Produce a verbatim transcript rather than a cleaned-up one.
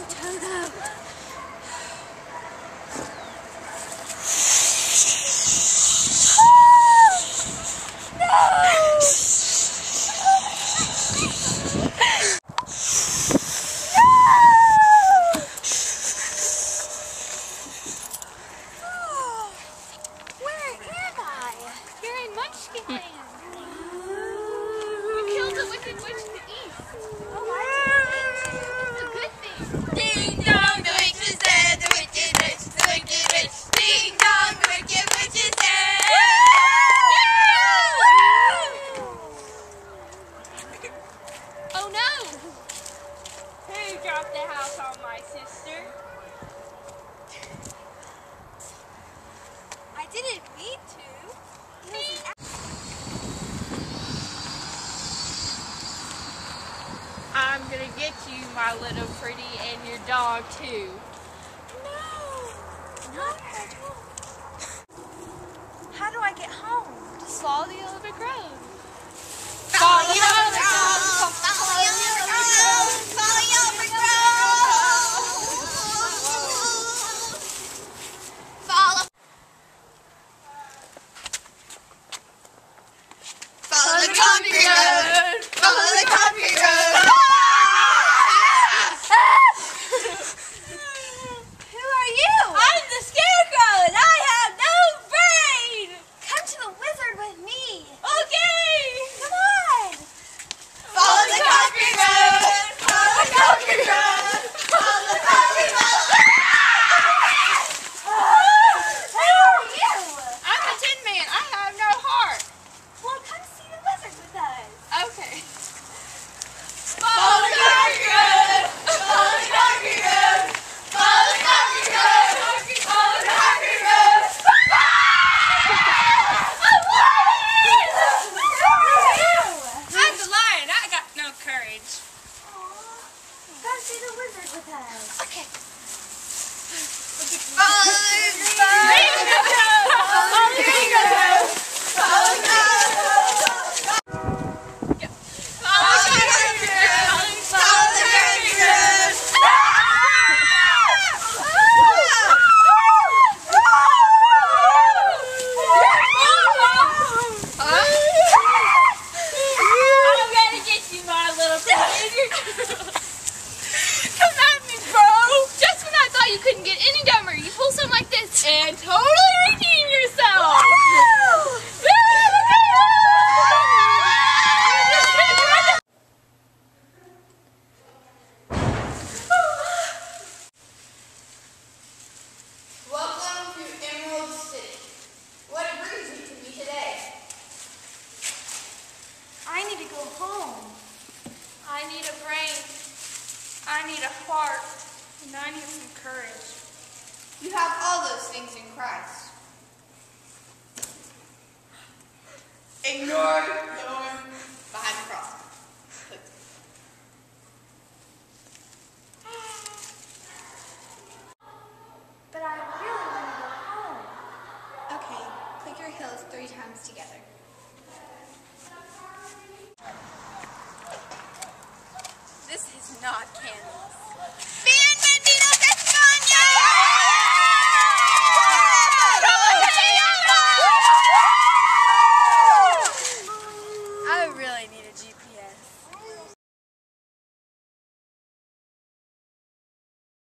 Toto. I didn't mean to. I'm gonna get you, my little pretty, and your dog too. No, not Pedro. How do I get home? Just follow the yellow brick road. Follow the yellow brick road. Follow the yellow brick road. Follow the yellow brick road. Follow. Follow the concrete road. Follow the concrete road. Who are you? I'm the Scarecrow, and I have no brain. Come to the wizard with me. Okay. Come on. Follow the concrete road. Follow the concrete road. Follow the concrete road. Who are you? I'm the Tin Man. I have no heart. Well, come see the wizard with us. Okay. Follow the concrete road. Follow the concrete road. Follow the concrete road. Follow the concrete road. I'm the lion. I got no courage. Come see the wizard with us. Okay. Follow the road. Follow the green road. Follow the road. Follow the concrete road. Follow the concrete road. I'm gonna get you, my little pretty. Come at me, bro. Just when I thought you couldn't get any dumber, you pull something like this and totally redeem yourself. Welcome to Emerald City. What brings you to me today? I need to go home. I need a brain. I need a heart. And I need some courage. You have all those things in Christ. Ignore your behind the cross. But I really want to go home. Okay, click your heels three times together. This is not Kansas. Bienvenidos